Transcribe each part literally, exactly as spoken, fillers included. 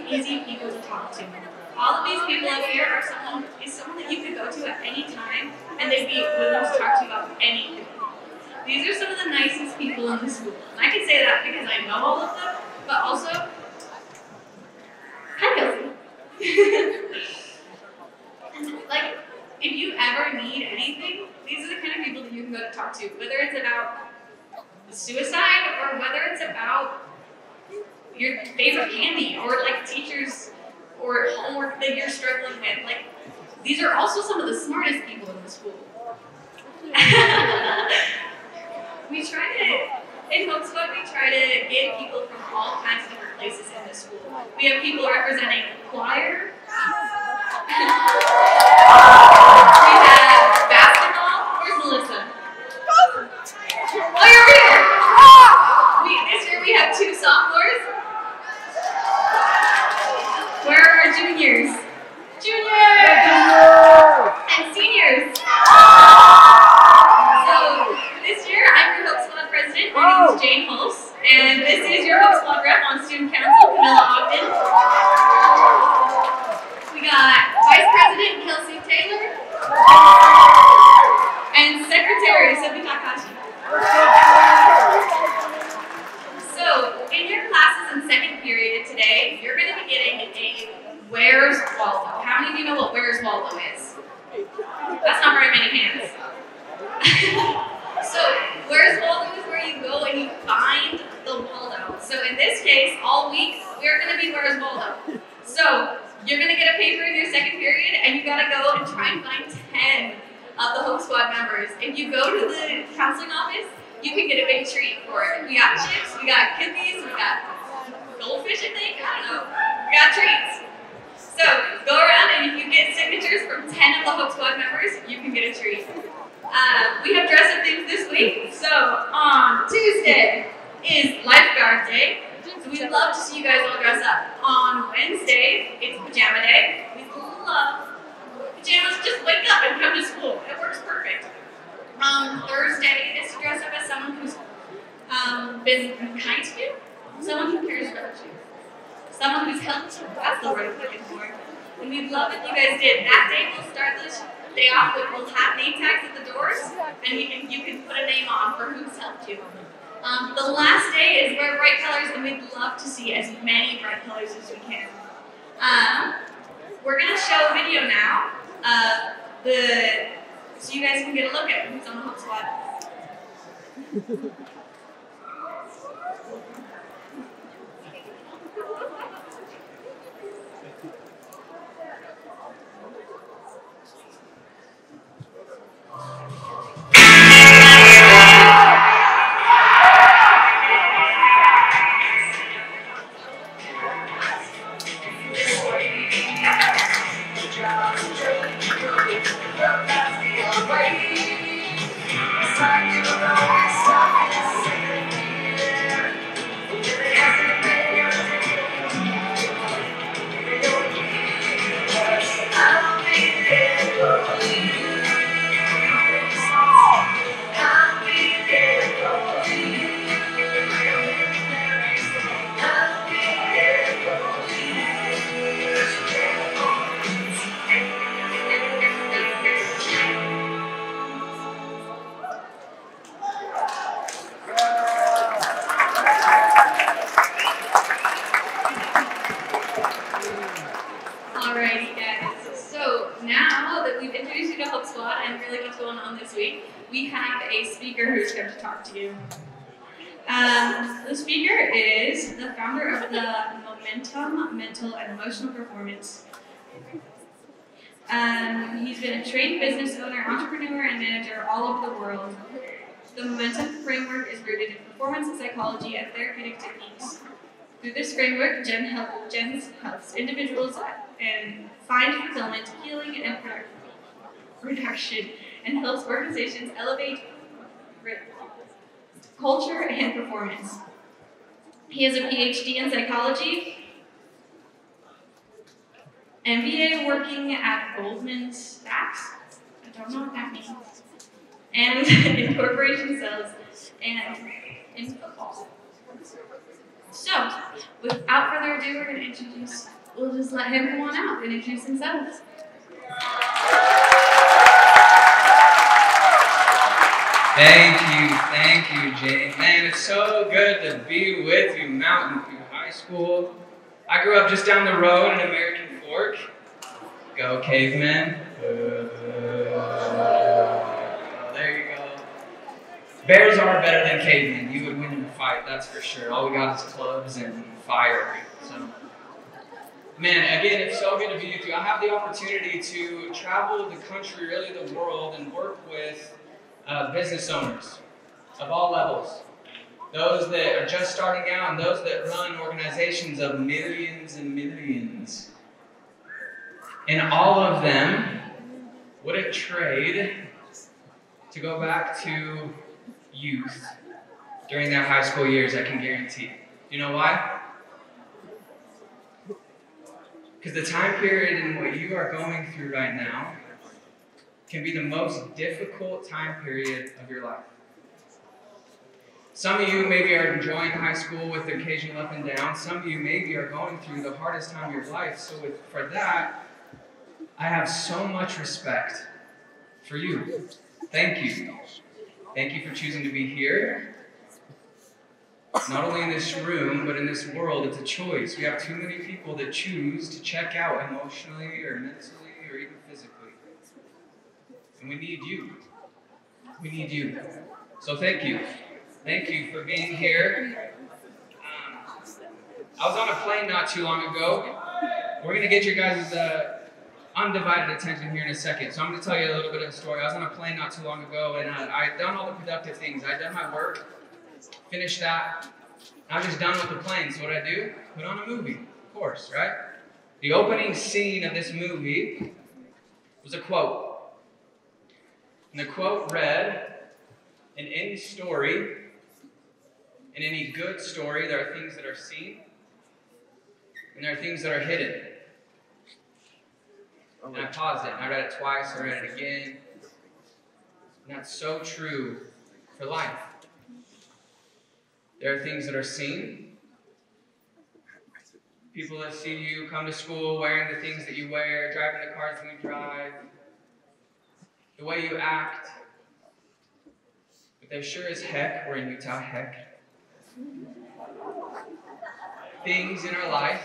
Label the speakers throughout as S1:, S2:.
S1: easy people to talk to. All of these people up here are someone is someone that you could go to at any time, and they'd be willing to talk to you about anything. These are some of the nicest people in the school. And I can say that because I know all of them, but also, hi Kelsey. Like, if you ever need anything, these are the kind of people that you can go to talk to, whether it's about suicide or whether it's about your favorite candy or like teachers or homework that you're struggling with. Like, these are also some of the smartest people in the school. We try to, in HopeSpot, we try to get people from all kinds of different places in the school. We have people representing choir. We have basketball. Where's Melissa? Oh, you're here! We, this year we have two sophomores. Where are our juniors? Juniors! And seniors. So this year I'm your HopeSpot president. My name is Jane Hulse. And this is your HopeSpot rep on student council, Camilla Ogden. We got Vice President Kelsey Taylor. And Secretary Sophie Takashi. So, in your classes in second period today, you're going to be getting a Where's Waldo. How many of you know what Where's Waldo is? That's not very many hands. So, Where's Waldo is where you go and you find the Waldo. So, in this case, all week, we're going to be Where's Waldo. So, you're going to get a paper in your second period, and you got to go and try and find ten of the HopeSpot members. If you go to the counseling office, you can get a big treat for it. We got chips, we got cookies, we got goldfish, I think, I don't know. We got treats. So go around, and if you get signatures from ten of the HopeSpot members, you can get a treat. Uh, we have dress-up things this week. So on Tuesday is Lifeguard Day. So we'd love to see you guys all dress up. On Wednesday, it's Pajama Day. We love pajamas. Just wake up and come to school. It works perfect. Um, Thursday is to dress up as someone who's um, been kind to you, someone who cares about you, someone who's helped you. That's the word I'm looking for. And we'd love if you guys did. That day we'll start this day off with, we'll have name tags at the doors, and you can, you can put a name on for who's helped you. Um, the last day is wear bright colors, and we'd love to see as many bright colors as we can. Um, we're going to show a video now. Uh, the So you guys can get a look at who's on the HopeSpot. Alrighty guys, so now that we've introduced you to HopeSpot and really what's going on this week, we have a speaker who's going to talk to you. Um, the speaker is the founder of the Momentum Mental and Emotional Performance. Um, he's been a trained business owner, entrepreneur, and manager all over the world. The Momentum framework is rooted in performance psychology and therapeutic techniques. Through this framework, Jen, help, Jen helps individuals and find fulfillment, healing, and production, and helps organizations elevate culture and performance. He has a P H D in psychology, M B A working at Goldman Sachs, I don't know what that means, and in corporation sales and in football. So, without further ado, we're going to introduce we'll just let him come on out and introduce himself.
S2: Thank you, thank you, Jane. Man, it's so good to be with you, Mountain View High School. I grew up just down the road in American Fork. Go, cavemen. Uh, oh, there you go. Bears are better than cavemen. You would win in a fight, that's for sure. All we got is clubs and fire. So, man, again, it's so good to be with you. I have the opportunity to travel the country, really the world, and work with Uh, business owners of all levels, those that are just starting out and those that run organizations of millions and millions. And all of them wouldn't trade to go back to youth during their high school years, I can guarantee. You know why? Because the time period in what you are going through right now can be the most difficult time period of your life. Some of you maybe are enjoying high school with the occasional up and down. Some of you maybe are going through the hardest time of your life. So with, for that, I have so much respect for you. Thank you. Thank you for choosing to be here. Not only in this room, but in this world, it's a choice. We have too many people that choose to check out emotionally or mentally or even physically. And we need you. We need you. So thank you. Thank you for being here. Um, I was on a plane not too long ago. We're going to get your guys' uh, undivided attention here in a second. So I'm going to tell you a little bit of the story. I was on a plane not too long ago, and uh, I'd done all the productive things. I'd done my work, finished that. I was just done with the plane. So what did I do? Put on a movie, of course, right? The opening scene of this movie was a quote. And the quote read, "In any story, in any good story, there are things that are seen, and there are things that are hidden." And I paused it, and I read it twice, I read it again. And that's so true for life. There are things that are seen. People that see you come to school wearing the things that you wear, driving the cars that you drive, the way you act. But there sure as heck, we're in Utah, heck, things in our life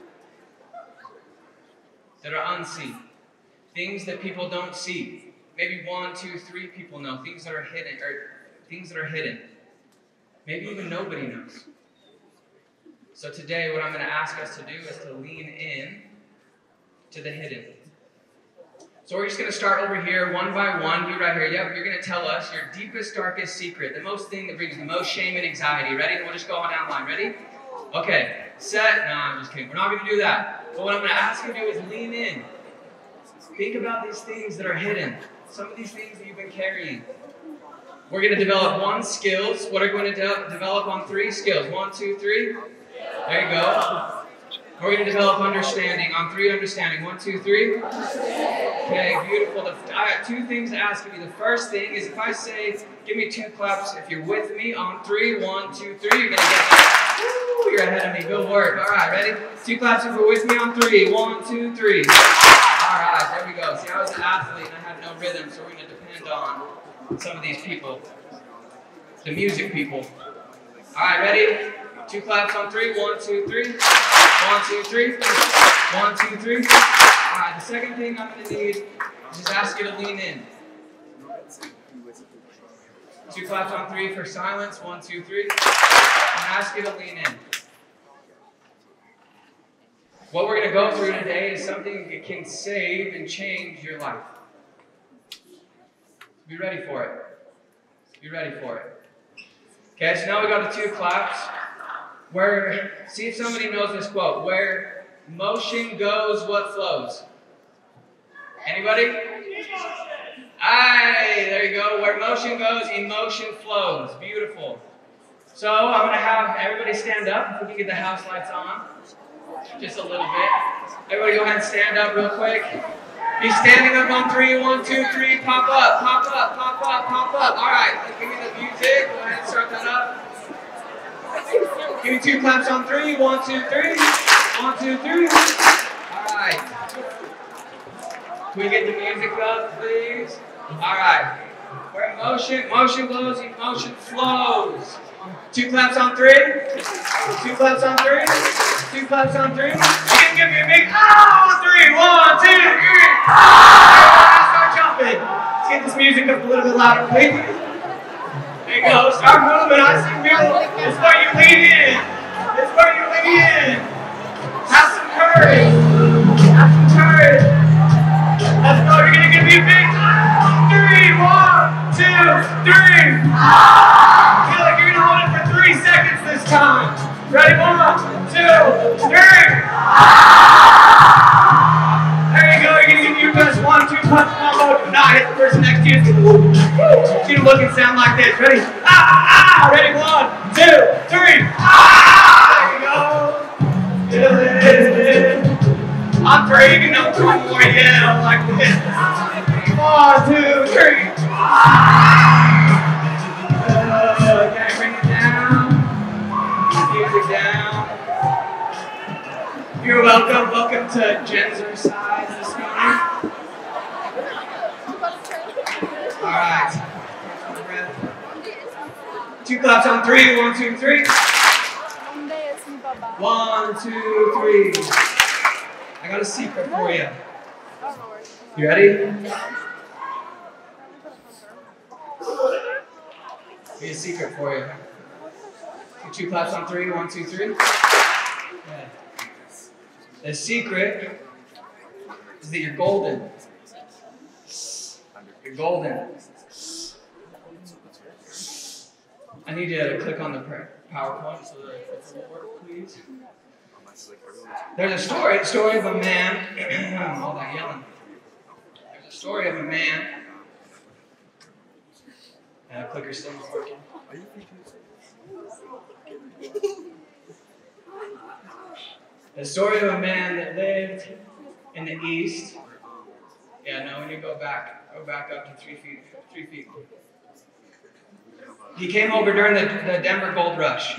S2: that are unseen. Things that people don't see. Maybe one, two, three people know. Things that are hidden, or things that are hidden. Maybe even nobody knows. So today, what I'm going to ask us to do is to lean in to the hidden. So we're just going to start over here, one by one. You right here. Yep, you're going to tell us your deepest, darkest secret. The most thing that brings the most shame and anxiety. Ready? And we'll just go on down the line. Ready? Okay. Set. No, I'm just kidding. We're not going to do that. But what I'm going to ask you to do is lean in. Think about these things that are hidden. Some of these things that you've been carrying. We're going to develop one skills. What are we going to de- develop on three skills? One, two, three. There you go. We're going to develop understanding on three understanding. One, two, three. Okay, beautiful. The, I have two things to ask of you. The first thing is if I say, give me two claps if you're with me on three. One, two, three. You're going to get that. Woo, you're ahead of me. Good work. All right, ready? Two claps if you're with me on three. One, two, three. All right, there we go. See, I was an athlete and I had no rhythm, so we're going to depend on some of these people. The music people. All right, ready? Two claps on three. One, two, three. One, two, three. One, two, three. All right, the second thing I'm going to need is just ask you to lean in. Two claps on three for silence. One, two, three. I'm going to ask you to lean in. What we're going to go through today is something that can save and change your life. Be ready for it. Be ready for it. Okay, so now we got the two claps. Where, see if somebody knows this quote. Where motion goes, what flows? Anybody? Aye, there you go. Where motion goes, emotion flows. Beautiful. So I'm going to have everybody stand up. If we can get the house lights on. Just a little bit. Everybody go ahead and stand up real quick. Be standing up on three. One, two, three. Pop up, pop up, pop up, pop up. All right, give me the music. Go ahead and start that up. Give me two claps on three. One, two, three. One, two, three. Can we get the music up, please? All right. Where motion, motion goes, emotion flows. Two claps on three. Two claps on three. Two claps on three. You can give me a big ah on three. One, two, three. Ah! Start jumping. Let's get this music up a little bit louder, please. There you go. Start moving. I see people. It's where you lean in. It's where you lean in. Have some courage. Have some courage. Let's go. You're gonna give me a big ah on three. One, two, three. Ah! Feel like you're gonna hold it for three seconds this time. Ready? One, two, three. There you go. You're gonna give your best one, two punch combo. Do not hit the person next to you. It's gonna look and sound like this. Ready? Ah, ah, ah. Ready? One, two, three. Ah! There you go. Feel it. On three, you can do two more. Yeah, like this. One, two, three. Uh, okay, bring it down. Music down. You're welcome. Welcome to Genzercise this morning. All right. Two claps on three. One, two, three. One, two, three. I got a secret for you. You ready? Here's a secret for you. Two claps on three. One, two, three. Yeah. The secret is that you're golden. You're golden. I need you to click on the PowerPoint so that it will work, please. There's a story, a story of a man. All that yelling. There's a story of a man. And the clicker still not working. The story of a man that lived in the east. Yeah, no, when you go back, go back up to three feet. Three feet. He came over during the, the Denver Gold Rush.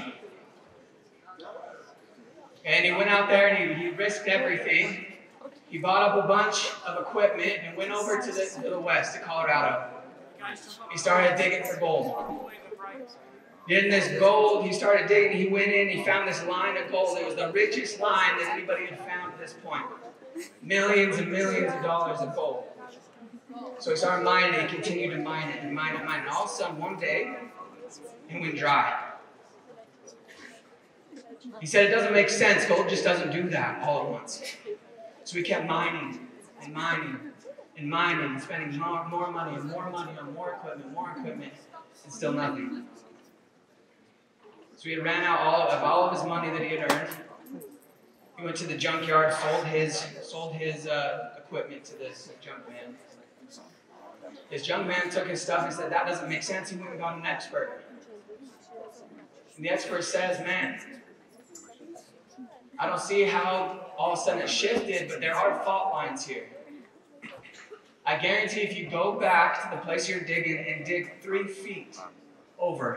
S2: And he went out there and he, he risked everything. He bought up a bunch of equipment and went over to the, to the west, to Colorado. He started digging for gold. In this gold, he started digging, he went in, he found this line of gold. It was the richest line that anybody had found at this point. Millions and millions of dollars of gold. So he started mining it, he continued to mine it and mine it and mine it. And all of a sudden, one day, it went dry. He said it doesn't make sense. Gold just doesn't do that all at once. So he kept mining and mining and mining and spending more, more money and more money on more equipment, more equipment, and still nothing. So he had ran out all of all of his money that he had earned. He went to the junkyard, sold his sold his uh, equipment to this junk man. This junk man took his stuff and said, that doesn't make sense. He went and got an expert. And the expert says, man, I don't see how all of a sudden it shifted, but there are fault lines here. I guarantee if you go back to the place you're digging and dig three feet over,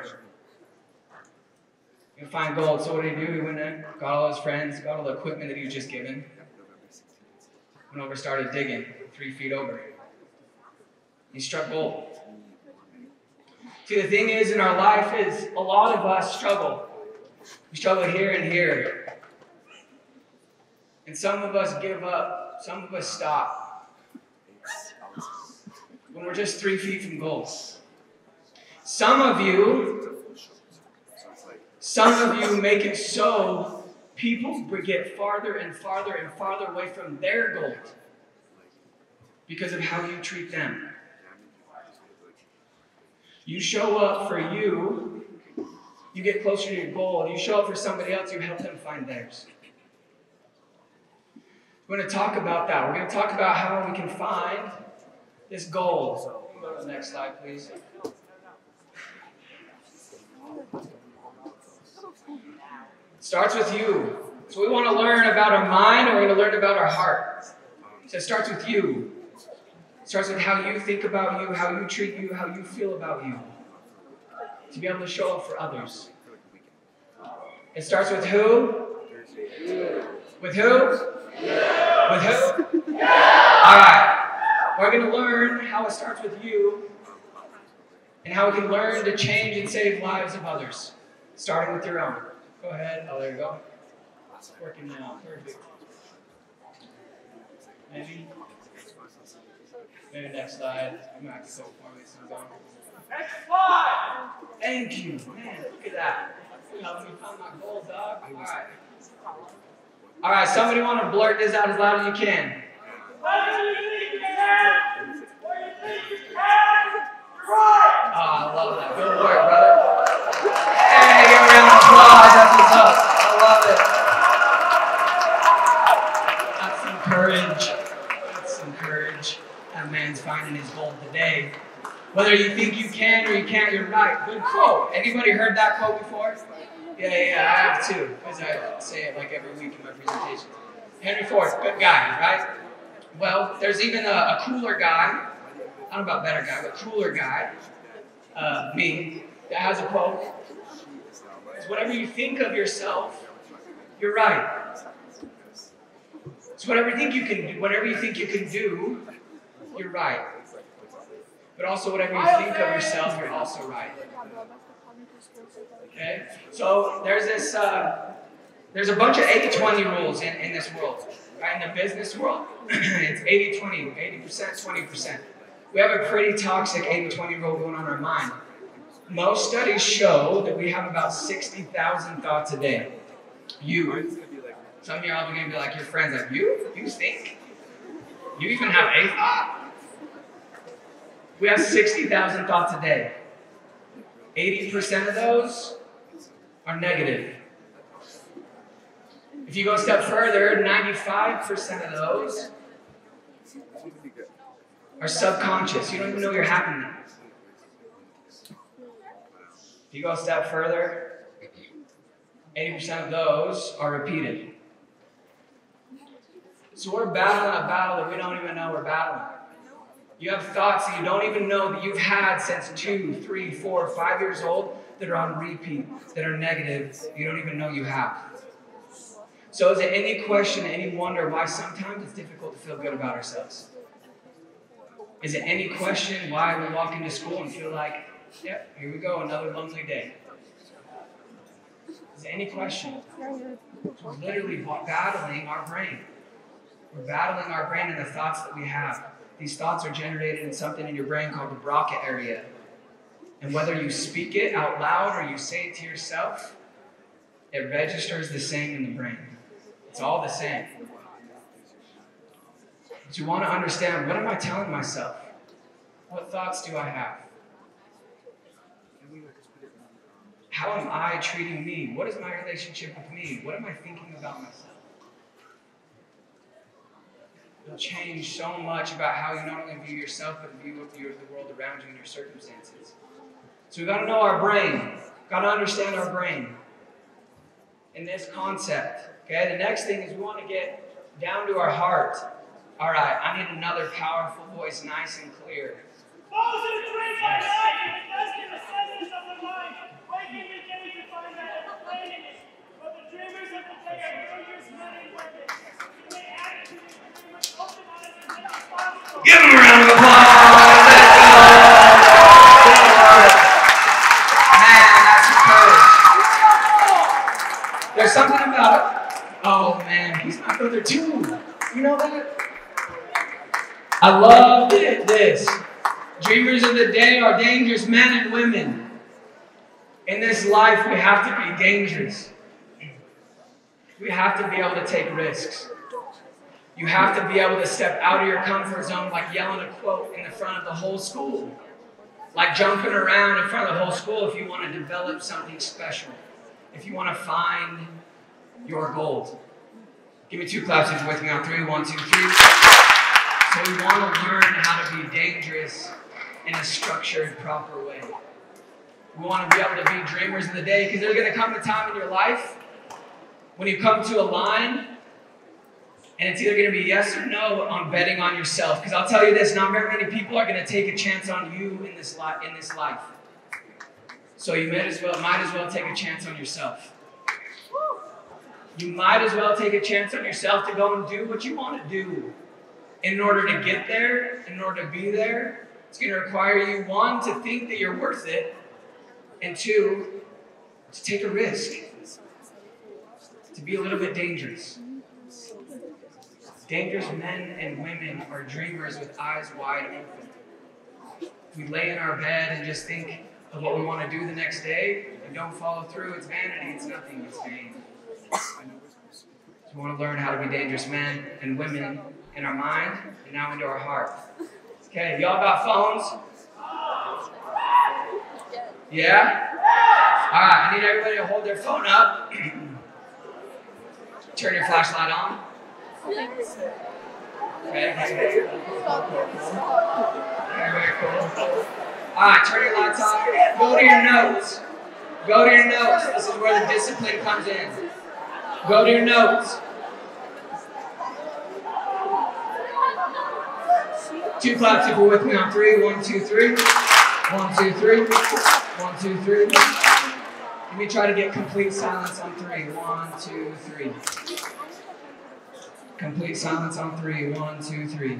S2: you'll find gold. So what did he do? He went in, got all his friends, got all the equipment that he was just given, went over, started digging three feet over. He struck gold. See, the thing is in our life is a lot of us struggle. We struggle here and here. And some of us give up. Some of us stop. When we're just three feet from gold. Some of you, some of you make it so people get farther and farther and farther away from their gold because of how you treat them. You show up for you, you get closer to your goal. You show up for somebody else, you help them find theirs. We're going to talk about that. We're going to talk about how we can find this gold. So, go to the next slide, please. It starts with you. So we want to learn about our mind, or we're going to learn about our heart. So it starts with you. It starts with how you think about you, how you treat you, how you feel about you. To be able to show up for others. It starts with who? With who? With who? All right. we're going to learn how it starts with you and how we can learn to change and save lives of others, starting with your own. Go ahead. Oh, there you go. It's working now. Perfect. Maybe. Maybe next slide. I'm going to have to go for me. So I'm going. Next slide! Thank you. Man, look at that. You know, when you found my goal, dog. All right. All right, somebody want to blurt this out as loud as you can. What do you think you can? What do you think you can? Right! Oh, I love that. Good work, brother. Hey, give a round of applause. That's what's up. I love it. That's some courage. That's some courage. That man's finding his goal today. Whether you think you can or you can't, you're right. Good quote. Anybody heard that quote before? Yeah, yeah, yeah, I have too, because I say it like every week in my presentations. Henry Ford, good guy, right? Well, there's even a, a cooler guy, I don't know about better guy, but cooler guy, uh, me, that has a quote. It's whatever you think of yourself, you're right. It's whatever you think you can do, whatever you think you can do, you're right. But also whatever you think of yourself, you're also right. Okay? So there's this, uh, there's a bunch of eighty twenty rules in, in this world. Right? In the business world, it's eighty twenty, eighty percent, twenty percent. We have a pretty toxic eighty twenty rule going on in our mind. Most studies show that we have about sixty thousand thoughts a day. You. Some of you are going to be like your friends, like, you? You think? You even have a thought? We have sixty thousand thoughts a day. eighty percent of those are negative. If you go a step further, ninety-five percent of those are subconscious. You don't even know you're having them. If you go a step further, eighty percent of those are repeated. So we're battling a battle that we don't even know we're battling. You have thoughts that you don't even know that you've had since two, three, four, five years old that are on repeat, that are negative, you don't even know you have. So is it any question, any wonder why sometimes it's difficult to feel good about ourselves? Is it any question why we walk into school and feel like, yep, here we go, another lonely day? Is it any question? We're literally battling our brain. We're battling our brain and the thoughts that we have. These thoughts are generated in something in your brain called the Broca area. And whether you speak it out loud or you say it to yourself, it registers the same in the brain. It's all the same. But you want to understand, what am I telling myself? What thoughts do I have? How am I treating me? What is my relationship with me? What am I thinking about myself? It'll change so much about how you not only view yourself, but view the world around you and your circumstances. So we've got to know our brain. We've got to understand our brain in this concept. Okay, the next thing is we want to get down to our heart. All right, I need another powerful voice, nice and clear.
S3: Those who dream by night and invest in the centers of the mind, waking the day to find that explaining it. But the dreamers of the day are dangerous men and women. You may act to the dreamers, open eyes, and be responsible.
S2: Give them a round of applause. Man, that's courage. There's something about it. Oh man, he's my brother too. You know that? I love this. Dreamers of the day are dangerous men and women. In this life, we have to be dangerous. We have to be able to take risks. You have to be able to step out of your comfort zone, like yelling a quote in the front of the whole school. Like jumping around in front of the whole school if you want to develop something special. If you want to find your gold. Give me two claps if you're with me on three. One, two, three. So we want to learn how to be dangerous in a structured, proper way. We want to be able to be dreamers of the day, because there's going to come a time in your life when you come to a line and it's either going to be yes or no on betting on yourself. Because I'll tell you this, not very many people are going to take a chance on you in this, li- in this life. So you might as well, might as well take a chance on yourself. You might as well take a chance on yourself to go and do what you want to do in order to get there, in order to be there, it's going to require you, one, to think that you're worth it, and two, to take a risk, to be a little bit dangerous. Dangerous men and women are dreamers with eyes wide open. If we lay in our bed and just think of what we want to do the next day and don't follow through, it's vanity, it's nothing, it's vain. So we want to learn how to be dangerous men and women in our mind and now into our heart. Okay, y'all got phones? Yeah? Alright, I need everybody to hold their phone up. Turn your flashlight on. Okay. Very, very cool. Alright, turn your lights off. Go to your notes. Go to your notes. This is where the discipline comes in. Go to your notes. Two claps if you're with me on three. One, two, three. One, two, three. One, two, three. Let me try to get complete silence on three. One, two, three. Complete silence on three. One, two, three.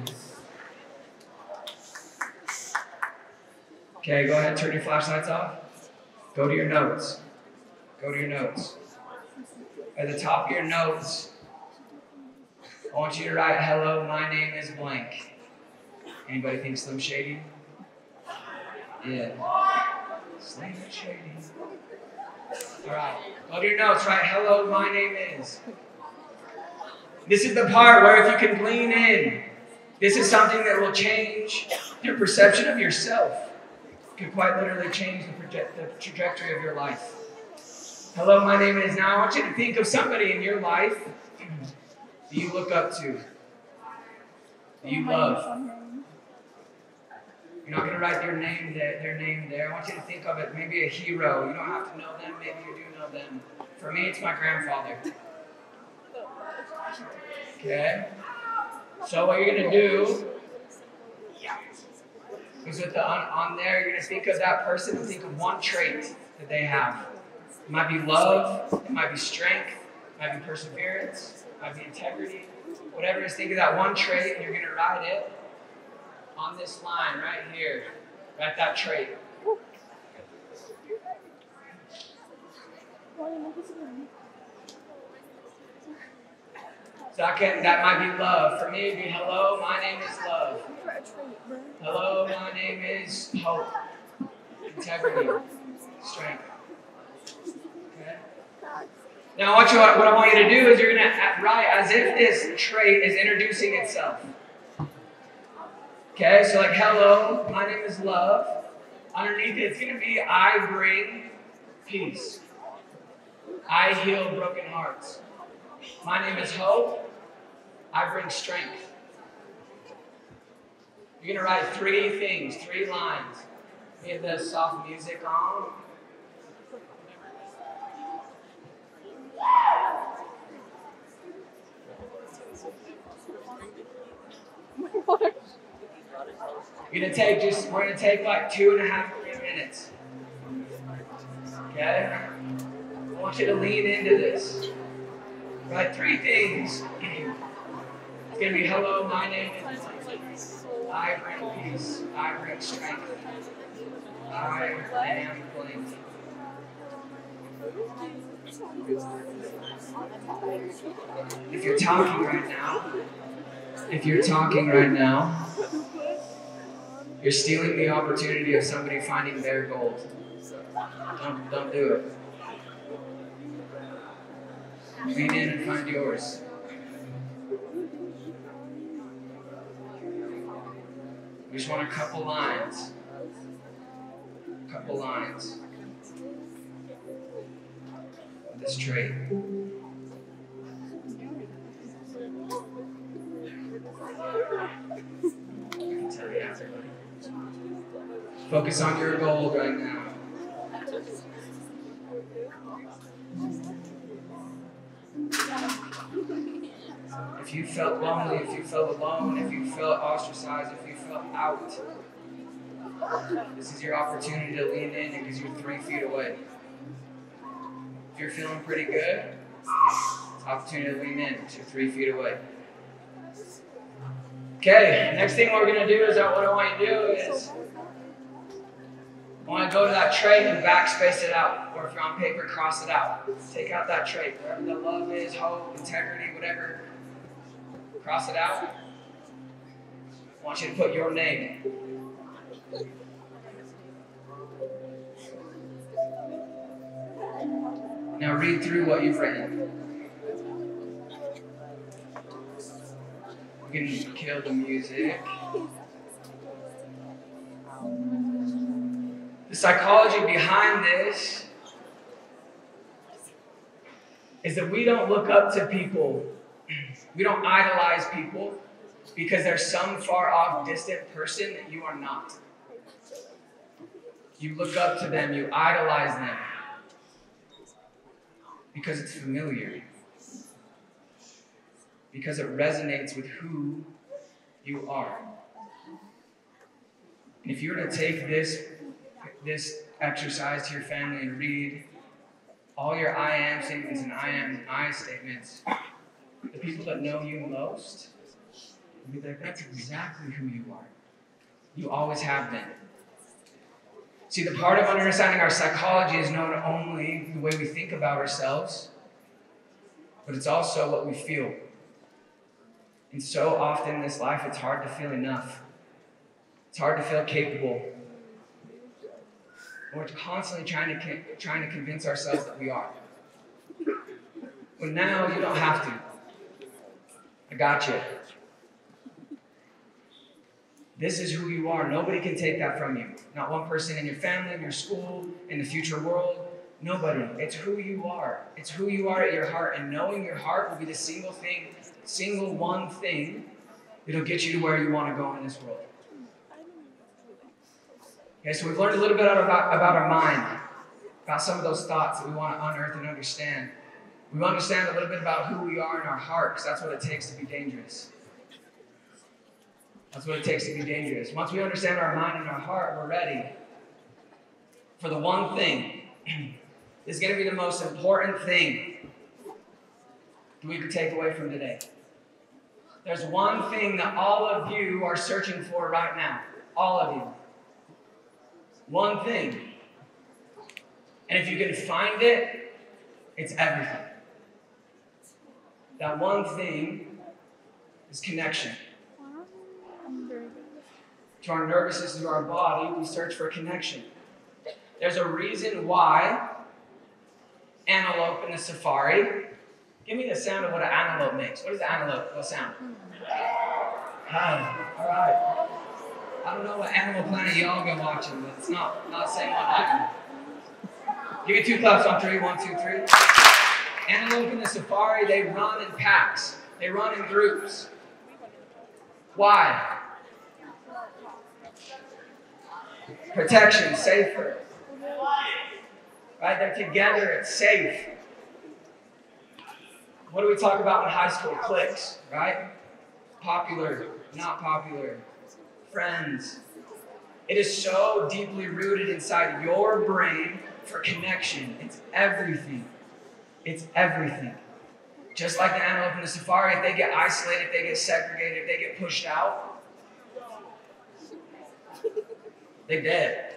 S2: Okay, go ahead and turn your flashlights off. Go to your notes. Go to your notes. At the top of your notes, I want you to write, hello, my name is blank. Anybody think Slim Shady? Yeah. Slim Shady. Alright, go to your notes, write, hello, my name is. This is the part where if you can lean in, this is something that will change your perception of yourself. It could quite literally change the, project, the trajectory of your life. Hello, my name is. Now I want you to think of somebody in your life that you look up to, that you love. You're not going to write their name there, their name there. I want you to think of it, maybe a hero. You don't have to know them, maybe you do know them. For me, it's my grandfather. Okay? So what you're going to do is with the on, on there, you're going to think of that person and think of one trait that they have. It might be love, it might be strength, it might be perseverance, it might be integrity. Whatever it is, think of that one trait and you're going to write it on this line right here. Write that trait. So I can, that might be love. For me, it'd be hello, my name is love. Hello, my name is hope. Integrity. Strength. Okay? Now what, you, what I want you to do is you're going to write as if this trait is introducing itself. Okay, so like hello, my name is love. Underneath it, it's going to be I bring peace. I heal broken hearts. My name is hope. I bring strength. You're going to write three things, three lines. We have the soft music on. You're going to take just, we're going to take like two and a half, three minutes. Okay? I want you to lean into this. Write three things. It's going to be hello, my name is I bring peace. I bring strength. I am blank. If you're talking right now, if you're talking right now, you're stealing the opportunity of somebody finding their gold. Don't, don't do it. Lean in and find yours. We just want a couple lines. A couple lines of this trait. Focus on your goal right now. If you felt lonely, if you felt alone, if you felt ostracized, if you felt out, this is your opportunity to lean in because you're three feet away. If you're feeling pretty good, it's an opportunity to lean in because you're three feet away. Okay, next thing we're going to do is that what I want you to do is I want to go to that trait and backspace it out. Or if you're on paper, cross it out. Take out that trait. Wherever the love is, hope, integrity, whatever. Cross it out. I want you to put your name. Now read through what you've written. You can kill the music. The psychology behind this is that we don't look up to people. We don't idolize people because there's some far off distant person that you are not. You look up to them, you idolize them because it's familiar. Because it resonates with who you are. And if you were to take this, this exercise to your family and read all your I am statements and I am and I statements, the people that know you most will be like, that's exactly who you are. You always have been. See, the part of understanding our psychology is not only the way we think about ourselves, but it's also what we feel. And so often in this life, it's hard to feel enough. It's hard to feel capable. And we're constantly trying to, trying to convince ourselves that we are. But now you don't have to. I got you. This is who you are. Nobody can take that from you. Not one person in your family, in your school, in the future world. Nobody. It's who you are. It's who you are at your heart. And knowing your heart will be the single thing, single one thing that'll get you to where you want to go in this world. Okay, so we've learned a little bit about, about our mind, about some of those thoughts that we want to unearth and understand. We understand a little bit about who we are in our heart, because that's what it takes to be dangerous. That's what it takes to be dangerous. Once we understand our mind and our heart, we're ready for the one thing. This is going to be the most important thing that we could take away from today. There's one thing that all of you are searching for right now. All of you. One thing. And if you can find it, it's everything. That one thing is connection. To our nervous system, to our body, we search for connection. There's a reason why antelope in the safari. Give me the sound of what an antelope makes. What is the antelope? What sound? Hi. All right. I don't know what Animal Planet y'all go watching, but it's not not saying one item. Give me two claps on three. One, two, three. Antelope in the safari, they run in packs. They run in groups. Why? Protection, safer. Right? They're together, it's safe. What do we talk about in high school? Cliques, right? Popular, not popular, friends. It is so deeply rooted inside your brain for connection. It's everything. It's everything. Just like the antelope in the safari, if they get isolated, if they get segregated, if they get pushed out, they're dead.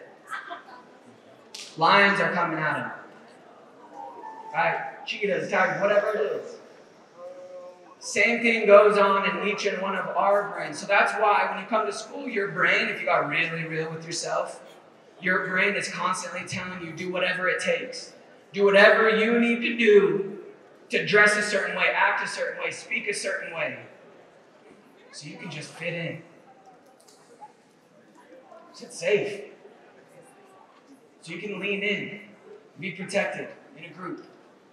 S2: Lions are coming at them. Right? Cheetahs, tigers, whatever it is. Same thing goes on in each and one of our brains. So that's why when you come to school, your brain, if you got really real with yourself, your brain is constantly telling you, do whatever it takes. Do whatever you need to do to dress a certain way, act a certain way, speak a certain way. So you can just fit in. So it's safe. So you can lean in, be protected in a group.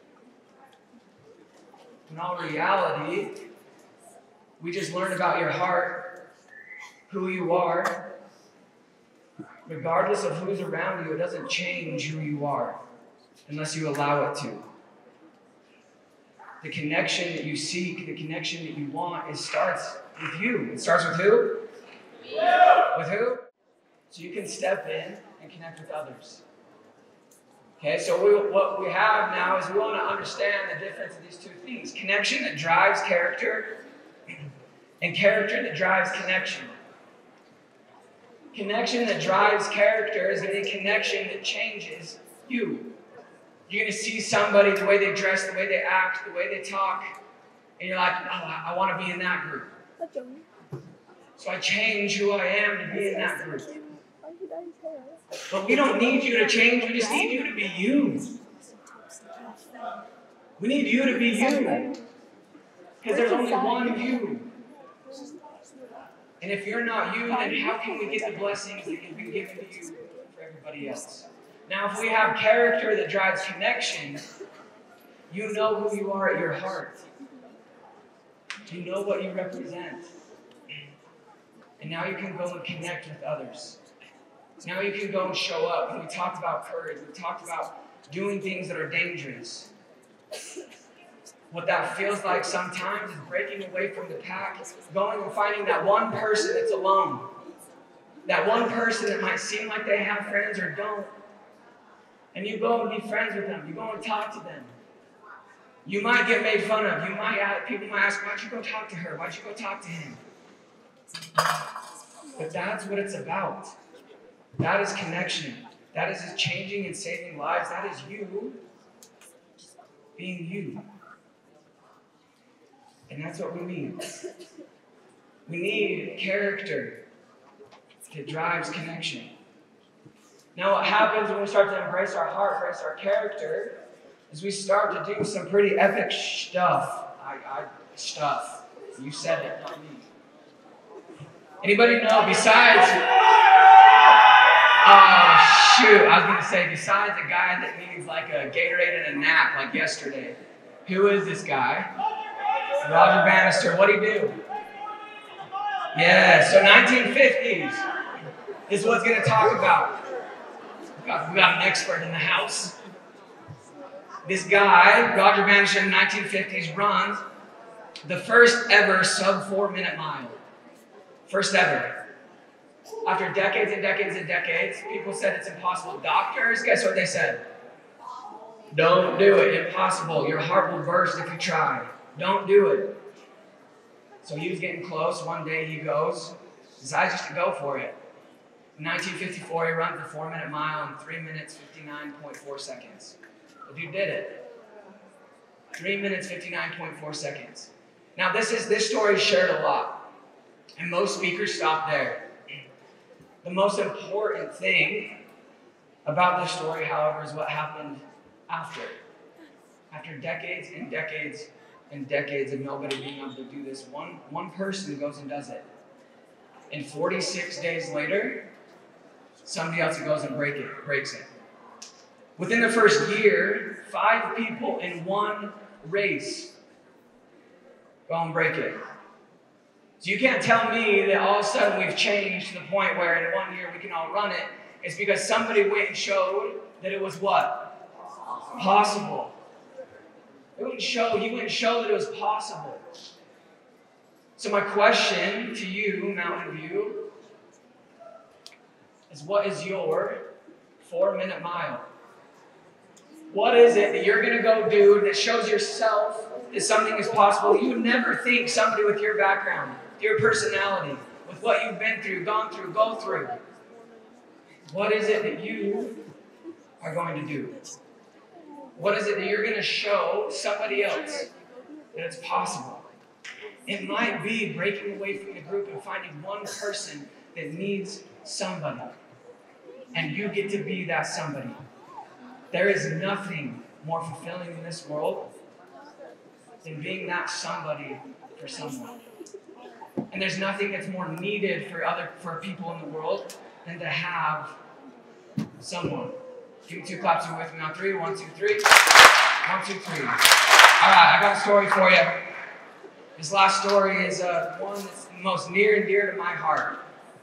S2: In all reality, we just learned about your heart, who you are. Regardless of who's around you, it doesn't change who you are unless you allow it to. The connection that you seek, the connection that you want, it starts with you. It starts with who? You. With who? So you can step in and connect with others. Okay, so we, what we have now is we want to understand the difference of these two things. Connection that drives character
S4: and character that drives connection. Connection that drives character is going to be a connection that changes you. You're going to see somebody, the way they dress, the way they act, the way they talk, and you're like, oh, I, I want to be in that group. So I change who I am to be in that group. But we don't need you to change, we just need you to be you. We need you to be you. Because there's only one you. And if you're not you, then how can we get the blessings that have been given to you for everybody else? Now, if we have character that drives connection, you know who you are at your heart. You know what you represent. And now you can go and connect with others. Now you can go and show up. And we talked about courage. We talked about doing things that are dangerous. What that feels like sometimes is breaking away from the pack, going and finding that one person that's alone. That one person that might seem like they have friends or don't. And you go and be friends with them. You go and talk to them. You might get made fun of. You might ask, people might ask, why'd you go talk to her? Why'd you go talk to him? But that's what it's about. That is connection. That is changing and saving lives. That is you being you. And that's what we need. We need character that drives connection. Now what happens when we start to embrace our heart, embrace our character, is we start to do some pretty epic stuff. I, I, stuff. You said it, not me. Anybody know besides... Oh, shoot. I was going to say, besides a guy that needs like a Gatorade and a nap like yesterday, who is this guy? Roger Bannister. What'd he do? Yeah, so nineteen fifties is what's going to talk about. We got, we got an expert in the house. This guy, Roger Bannister, in the nineteen fifties, runs the first ever sub four minute mile. First ever. After decades and decades and decades, people said it's impossible. Doctors, guess what they said? Don't do it. Impossible. Your heart will burst if you try. Don't do it. So he was getting close. One day he goes, decides just to go for it. In nineteen fifty-four, he runs the four minute mile in three minutes, fifty-nine point four seconds. The dude did it. three minutes, fifty-nine point four seconds. Now this is this story is shared a lot. And most speakers stop there. The most important thing about this story, however, is what happened after. After decades and decades and decades of nobody being able to do this, one, one person goes and does it. And forty-six days later, somebody else goes and break it, breaks it. Within the first year, five people in one race go and break it. So you can't tell me that all of a sudden we've changed to the point where in one year we can all run it. It's because somebody went and showed that it was what? Possible. It wouldn't show, he wouldn't show that it was possible. So my question to you, Mountain View, is what is your four minute mile? What is it that you're going to go do that shows yourself that something is possible? You never think somebody with your background, your personality, with what you've been through, gone through, go through. What is it that you are going to do? What is it that you're going to show somebody else that it's possible? It might be breaking away from the group and finding one person that needs somebody. And you get to be that somebody. There is nothing more fulfilling in this world than being that somebody for someone. And there's nothing that's more needed for other for people in the world than to have someone. Give me two claps and with me on three. One, two, three. One, two, three. All right, I got a story for you. This last story is uh, one that's most near and dear to my heart.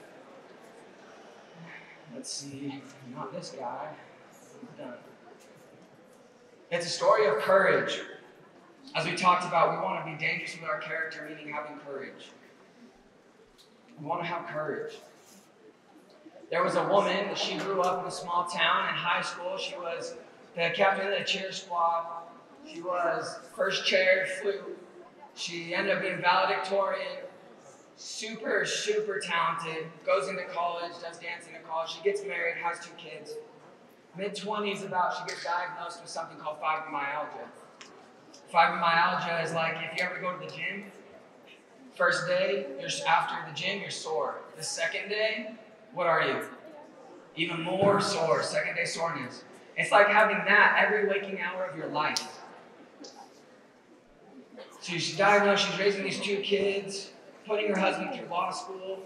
S4: Let's see, not this guy. I'm done. It's a story of courage. As we talked about, we want to be dangerous with our character, meaning having courage. We want to have courage. There was a woman, she grew up in a small town. In high school, she was the captain of the cheer squad. She was first chair, flute. She ended up being valedictorian. super, super talented, goes into college, does dancing in college. She gets married, has two kids. mid-twenties about, she gets diagnosed with something called fibromyalgia. Fibromyalgia is like if you ever go to the gym, first day, you're after the gym, you're sore. The second day, what are you? Even more sore, second day soreness. It's like having that every waking hour of your life. So she's diagnosed, she's raising these two kids, putting her husband through law school.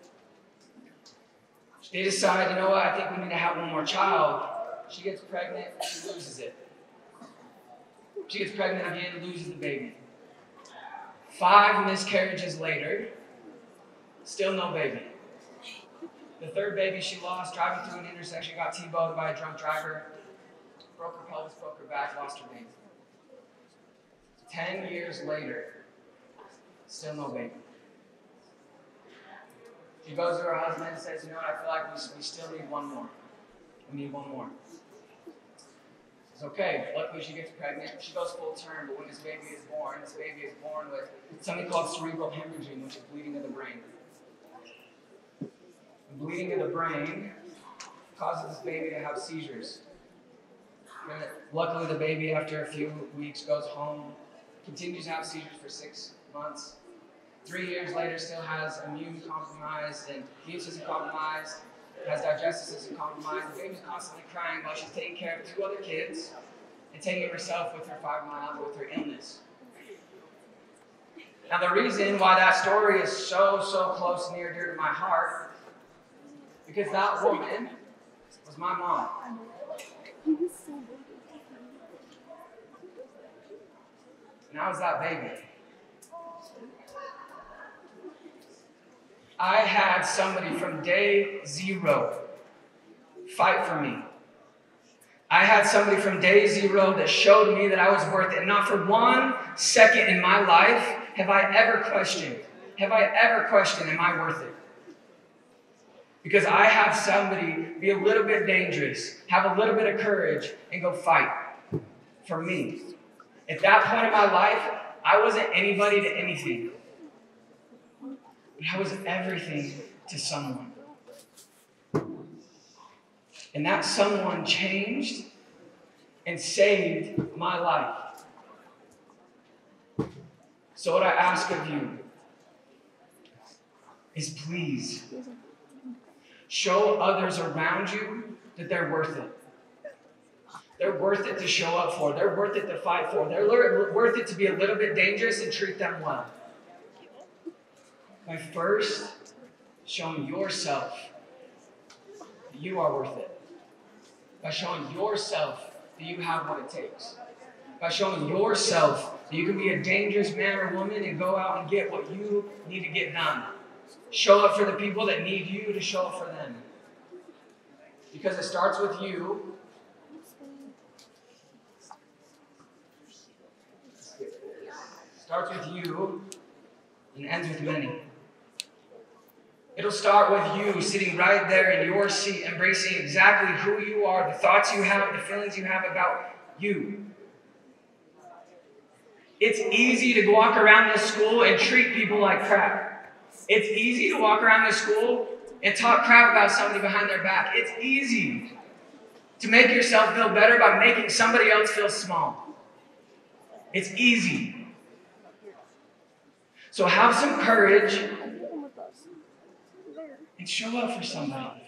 S4: They decide, you know what, I think we need to have one more child. She gets pregnant, she loses it. She gets pregnant again, loses the baby. Five miscarriages later, still no baby. The third baby she lost, driving through an intersection, got T-boned by a drunk driver, broke her pelvis, broke her back, lost her baby. Ten years later, still no baby. She goes to her husband and says, you know what, I feel like we, we still need one more. We need one more. It's okay. Luckily, she gets pregnant. She goes full term, but when this baby is born, this baby is born with something called cerebral hemorrhaging, which is bleeding of the brain. The bleeding of the brain causes this baby to have seizures. And luckily, the baby, after a few weeks, goes home, continues to have seizures for six months. Three years later, still has immune compromised and immune system compromised, has digestive system compromised. The baby's constantly crying while she's taking care of two other kids and taking herself with her fibromyalgia, with her illness. Now, the reason why that story is so, so close and near dear to my heart, because that woman was my mom. And I was that baby. I had somebody from day zero fight for me. I had somebody from day zero that showed me that I was worth it. Not for one second in my life have I ever questioned, have I ever questioned, am I worth it? Because I have somebody be a little bit dangerous, have a little bit of courage, and go fight for me. At that point in my life, I wasn't anybody to anything. But I was everything to someone. And that someone changed and saved my life. So what I ask of you is please show others around you that they're worth it. They're worth it to show up for. They're worth it to fight for. They're worth it to be a little bit dangerous and treat them well. By first showing yourself that you are worth it. By showing yourself that you have what it takes. By showing yourself that you can be a dangerous man or woman and go out and get what you need to get done. Show up for the people that need you to show up for them. Because it starts with you. Starts with you and ends with many. It'll start with you sitting right there in your seat, embracing exactly who you are, the thoughts you have, the feelings you have about you. It's easy to walk around this school and treat people like crap. It's easy to walk around this school and talk crap about somebody behind their back. It's easy to make yourself feel better by making somebody else feel small. It's easy. So have some courage and show up for somebody.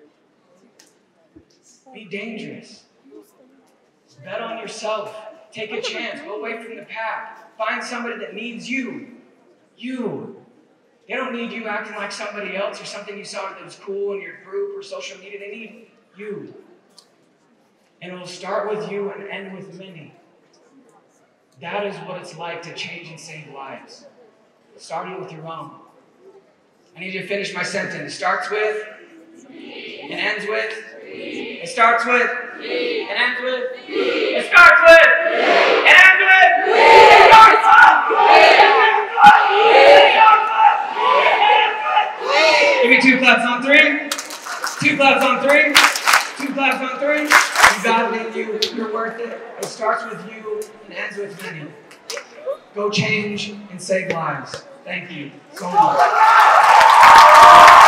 S4: Be dangerous. Bet on yourself. Take a chance. Go away from the pack. Find somebody that needs you. You. They don't need you acting like somebody else or something you saw that was cool in your group or social media. They need you. And it will start with you and end with many. That is what it's like to change and save lives. Starting with your own. I need you to finish my sentence. It starts with, it ends with, it starts with, it ends with, it starts with, it ends with, it starts with. Give me two claps on three. Two claps on three. Two claps on three. You got it in you. You're worth it. It starts with you and ends with many. Go change and save lives. Thank you so much.
S3: Thank you.